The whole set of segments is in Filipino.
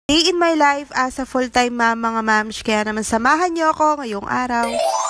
Day in my life as a full-time mom, mga mams, kaya naman samahan niyo ako ngayong araw.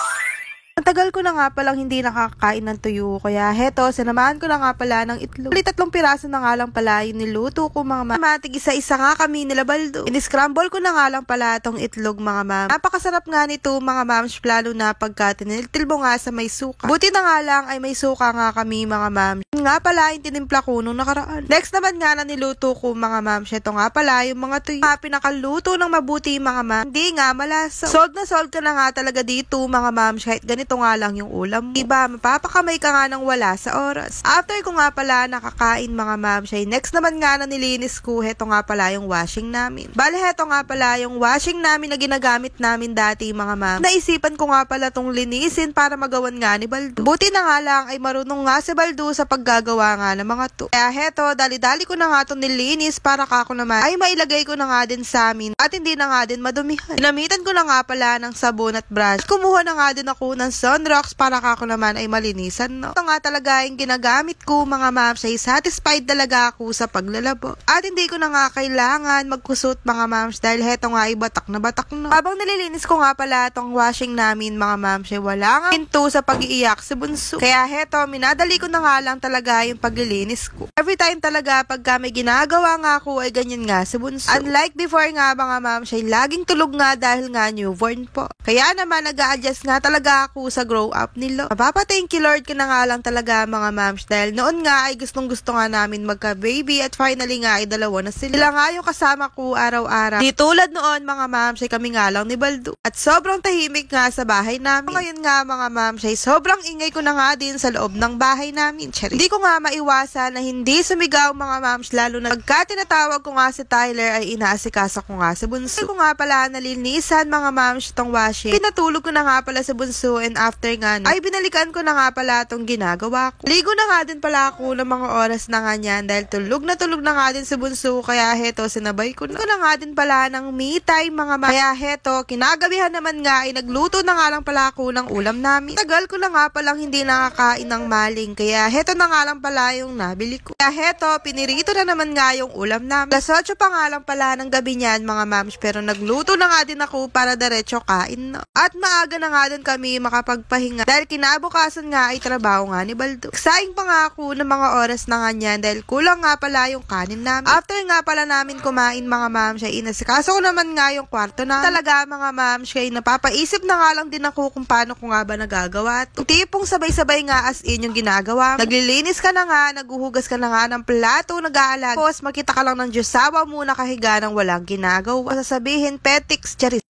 Ang tagal ko na nga palang hindi nakakain ng tuyo, kaya heto, sinamahan ko na nga pala ng itlog. 3 piraso na nga lang pala yung niluto ko, mga ma'am. Matig isa-isa nga kami nila baldo. In-scramble ko na nga lang pala itong itlog, mga ma'am. Napakasarap nga nito, mga ma'ams, lalo na pagka tiniltilbo nga sa may suka. Buti na nga lang ay may suka nga kami, mga ma'am. Nga pala yung tinimpla ko nung nakaraan. Next naman nga na niluto ko, mga ma'ams, ito nga pala yung mga tuyo. Pinakaluto ng mabuti, mga ma'am. Hindi nga malasa. Sold na sold ka na nga talaga dito, mga ma'ams, kahit ganito nga lang yung ulam mo. Diba, mapapakamay ka nga ng wala sa oras. After ko nga pala nakakain, mga ma'am, next naman nga na nilinis ko, heto nga pala yung washing namin. Bale, heto nga pala yung washing namin na ginagamit namin dati, mga ma'am. Naisipan ko nga pala tong linisin para magawan nga ni Baldo. Buti na nga lang ay marunong nga si Baldo sa paggagawa nga ng mga to. Kaya heto, dali-dali ko na nga itong nilinis para kako naman ay mailagay ko na nga din sa amin at hindi na nga din madumihan. Ginamitan ko na nga pala ng sabon at brush. At kumuha na nga din ako ng sunrocks para kako naman ay malinisan, no? Ito nga talaga yung ginagamit ko, mga ma'am. Satisfied talaga ako sa paglalabo. At hindi ko na nga kailangan magkusot, mga ma'am, dahil heto nga ay batak na batak, no? Habang nililinis ko nga pala itong washing namin, mga ma'am, wala nga pinto sa pag-iiyak si Bunso. Kaya heto, minadali ko na nga lang talaga yung paglilinis ko. Every time talaga pagka may ginagawa nga ako ay ganyan nga si Bunso. Unlike before nga, mga ma'am, laging tulog nga dahil nga newborn po. Kaya naman nag-a-adjust nga talaga ako sa grow up nilo. Thank you Lord ka na nga lang talaga, mga ma'ams, dahil noon nga ay gustong gusto nga namin magka-baby at finally nga ay dalawa na sila. Sila nga yung kasama ko araw-araw. Di tulad noon, mga ma'ams, kami nga lang ni Baldo. At sobrang tahimik nga sa bahay namin. Ngayon nga, mga ma'ams, sobrang ingay ko na nga din sa loob ng bahay namin. Hindi ko nga maiwasan na hindi sumigaw, mga ma'ams, lalo na pagka tinatawag ko nga si Tyler ay inaasikaso ko nga si Bunso. Hindi ko nga pala nalinisan, mga ma'ams, itong washing. Pinatulog ko na nga pala si Bunso, and after nga ay binalikan ko na nga pala itong ginagawa ko. Ligo na nga din pala ako ng mga oras na nga niyan dahil tulog na nga din si Bunso, kaya heto, sinabay ko na. Ligo na nga din pala ng me time, mga ma'am. Kaya heto, kinagabihan naman nga ay nagluto na nga lang pala ako ng ulam namin. Tagal ko na nga palang hindi nakakain ng maling, kaya heto na nga lang pala yung nabili ko. Kaya heto, pinirito na naman nga yung ulam namin. Alas 8 pa nga lang pala ng gabi niyan, mga ma'ams, pero nagluto na nga din ako para diretso kain, no? At maaga na nga din kami makapagpahinga dahil kinabukasan nga ay trabaho nga ni Baldo. Saing pa nga ako ng mga oras na nga niyan dahil kulang nga pala yung kanin namin. After nga pala namin kumain, mga ma'am, inasikaso ko naman nga yung kwarto na. Talaga, mga ma'am, napapaisip na nga lang din ako kung paano ko nga ba nagagawa. Tipong sabay-sabay nga as in yung ginagawa. Naglilinis ka na nga, naguhugas ka na nga ng plato, nag-aalag. Tapos makita ka lang ng Diyosawa mo nakahiga ng walang ginagawa. Sasabihin, petics, charis.